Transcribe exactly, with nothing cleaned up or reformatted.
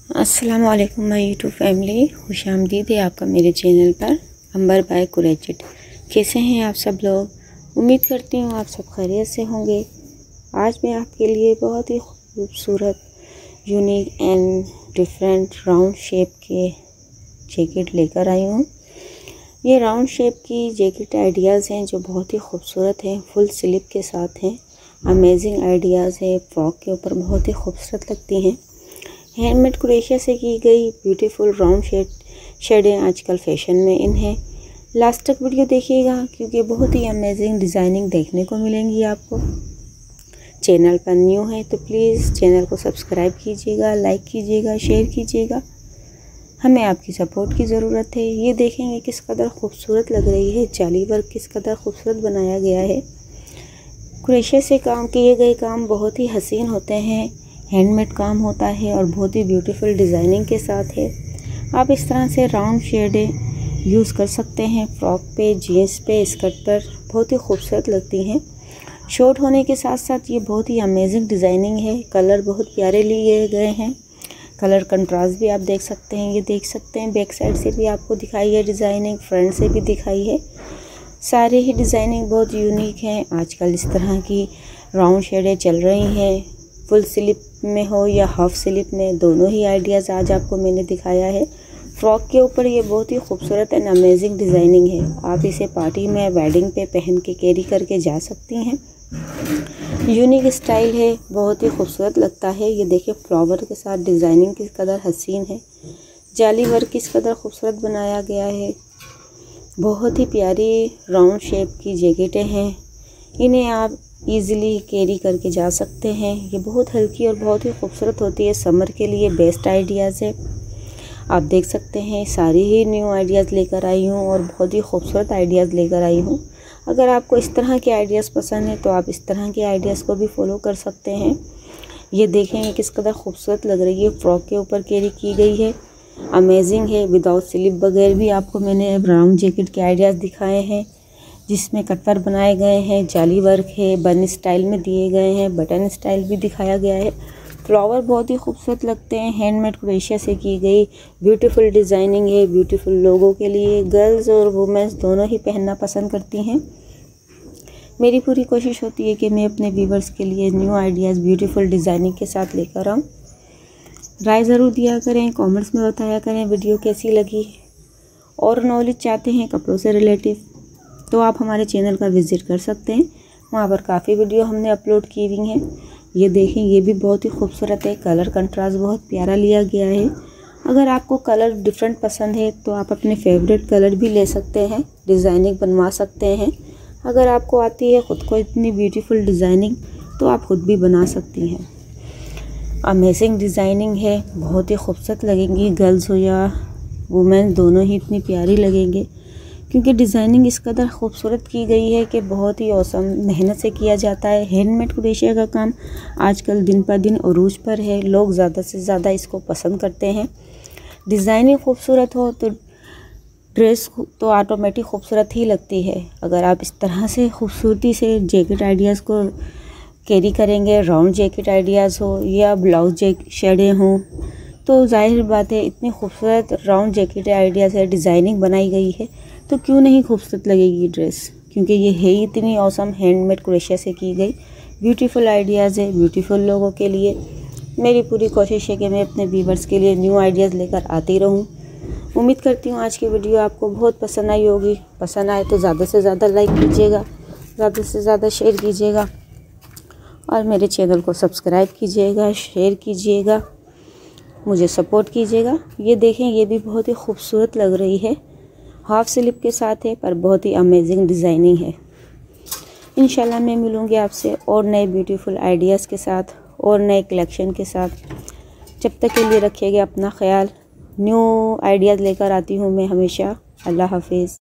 अस्सलाम वालेकुम my YouTube family, खुश आमदीद है आपका मेरे चैनल पर अंबर बाय कुरैशिट। कैसे हैं आप सब लोग? उम्मीद करती हूँ आप सब खैरियत से होंगे। आज मैं आपके लिए बहुत ही खूबसूरत, unique and different round shape के जैकेट लेकर आई हूँ। ये राउंड शेप की जैकेट आइडियाज़ हैं जो बहुत ही खूबसूरत हैं, फुल स्लीव के साथ हैं। अमेजिंग आइडियाज़ है, फ्रॉक के ऊपर बहुत ही खूबसूरत लगती हैं। हैंडमेड क्रोशिया से की गई ब्यूटीफुल राउंड शेड शेडें आजकल फैशन में इन है। लास्ट तक वीडियो देखिएगा क्योंकि बहुत ही अमेजिंग डिज़ाइनिंग देखने को मिलेंगी आपको। चैनल पर न्यू है तो प्लीज़ चैनल को सब्सक्राइब कीजिएगा, लाइक कीजिएगा, शेयर कीजिएगा। हमें आपकी सपोर्ट की ज़रूरत है। ये देखेंगे किस कदर खूबसूरत लग रही है, जाली वर्क किस कदर खूबसूरत बनाया गया है। क्रोशिया से काम किए गए काम बहुत ही हसीन होते हैं, हैंडमेड काम होता है और बहुत ही ब्यूटीफुल डिज़ाइनिंग के साथ है। आप इस तरह से राउंड शेडें यूज़ कर सकते हैं फ्रॉक पे, जीन्स पे, स्कर्ट पर, बहुत ही खूबसूरत लगती हैं। शॉर्ट होने के साथ साथ ये बहुत ही अमेजिंग डिज़ाइनिंग है। कलर बहुत प्यारे लिए गए हैं। कलर कंट्रास्ट भी आप देख सकते हैं, ये देख सकते हैं। बैक साइड से भी आपको दिखाई है डिज़ाइनिंग, फ्रंट से भी दिखाई है। सारे ही डिज़ाइनिंग बहुत यूनिक हैं। आजकल इस तरह की राउंड शेडें चल रही हैं, फुल स्लीव में हो या हाफ स्लीव में, दोनों ही आइडियाज़ आज आपको मैंने दिखाया है। फ्रॉक के ऊपर ये बहुत ही खूबसूरत एंड अमेजिंग डिज़ाइनिंग है। आप इसे पार्टी में, वेडिंग पे पहन के कैरी करके जा सकती हैं। यूनिक स्टाइल है, बहुत ही खूबसूरत लगता है। ये देखिए फ्लावर के साथ डिज़ाइनिंग किस कदर हसीन है, जाली वर्क किस कदर खूबसूरत बनाया गया है। बहुत ही प्यारी राउंड शेप की जैकेटें हैं। इन्हें आप इजीली कैरी करके जा सकते हैं। ये बहुत हल्की और बहुत ही खूबसूरत होती है। समर के लिए बेस्ट आइडियाज़ है। आप देख सकते हैं सारी ही न्यू आइडियाज़ लेकर आई हूँ और बहुत ही खूबसूरत आइडियाज़ लेकर आई हूँ। अगर आपको इस तरह के आइडियाज़ पसंद है तो आप इस तरह के आइडियाज़ को भी फॉलो कर सकते हैं। ये देखें किस कदर खूबसूरत लग रही है, फ्रॉक के ऊपर कैरी की गई है, अमेजिंग है। विदाउट स्लीव बगैर भी आपको मैंने राउंड जैकेट के आइडियाज़ दिखाए हैं जिसमें कटवर बनाए गए हैं, जाली वर्क है, बन स्टाइल में दिए गए हैं, बटन स्टाइल भी दिखाया गया है। फ्लावर बहुत ही खूबसूरत लगते हैं। हैंडमेड क्रोशिया से की गई ब्यूटीफुल डिज़ाइनिंग है, ब्यूटीफुल लोगों के लिए। गर्ल्स और वुमेन्स दोनों ही पहनना पसंद करती हैं। मेरी पूरी कोशिश होती है कि मैं अपने व्यूवर्स के लिए न्यू आइडियाज़ ब्यूटीफुल डिज़ाइनिंग के साथ लेकर आऊँ। राय ज़रूर दिया करें, कॉमेंट्स में बताया करें वीडियो कैसी लगी। और नॉलेज चाहते हैं कपड़ों से रिलेटिव तो आप हमारे चैनल का विज़िट कर सकते हैं। वहाँ पर काफ़ी वीडियो हमने अपलोड की हुई हैं। ये देखें, ये भी बहुत ही खूबसूरत है। कलर कंट्रास्ट बहुत प्यारा लिया गया है। अगर आपको कलर डिफरेंट पसंद है तो आप अपने फेवरेट कलर भी ले सकते हैं, डिज़ाइनिंग बनवा सकते हैं। अगर आपको आती है ख़ुद को इतनी ब्यूटीफुल डिज़ाइनिंग तो आप ख़ुद भी बना सकती हैं। अमेजिंग डिज़ाइनिंग है, बहुत ही खूबसूरत लगेंगी। गर्ल्स हो या वुमेन दोनों ही इतनी प्यारी लगेंगे क्योंकि डिज़ाइनिंग इस कदर खूबसूरत की गई है कि बहुत ही औसम मेहनत से किया जाता है। हैंडमेड क्रोशिया का काम आजकल दिन पर दिन अरूज पर है। लोग ज़्यादा से ज़्यादा इसको पसंद करते हैं। डिज़ाइनिंग खूबसूरत हो तो ड्रेस तो ऑटोमेटिक खूबसूरत ही लगती है। अगर आप इस तरह से खूबसूरती से जैकेट आइडियाज़ को कैरी करेंगे, राउंड जैकेट आइडियाज़ हो या ब्लाउज जैकेट शेडें हों, तो जाहिर बात है इतनी खूबसूरत राउंड जैकेट आइडियाज़ है, डिज़ाइनिंग बनाई गई है तो क्यों नहीं खूबसूरत लगेगी ड्रेस। क्योंकि ये है ही इतनी औसम हैंडमेड क्रोशिया से की गई ब्यूटीफुल आइडियाज़ है, ब्यूटीफुल लोगों के लिए। मेरी पूरी कोशिश है कि मैं अपने व्यूवर्स के लिए न्यू आइडियाज़ लेकर आती रहूं। उम्मीद करती हूँ आज की वीडियो आपको बहुत पसंद आई होगी। पसंद आए तो ज़्यादा से ज़्यादा लाइक कीजिएगा, ज़्यादा से ज़्यादा शेयर कीजिएगा और मेरे चैनल को सब्सक्राइब कीजिएगा, शेयर कीजिएगा, मुझे सपोर्ट कीजिएगा। ये देखें, ये भी बहुत ही खूबसूरत लग रही है। हाफ स्लीव के साथ है पर बहुत ही अमेजिंग डिज़ाइनिंग है। इंशाल्लाह मैं मिलूँगी आपसे और नए ब्यूटीफुल आइडियाज़ के साथ और नए कलेक्शन के साथ। जब तक के लिए रखिएगा अपना ख्याल। न्यू आइडियाज़ लेकर आती हूँ मैं हमेशा। अल्लाह हाफिज़।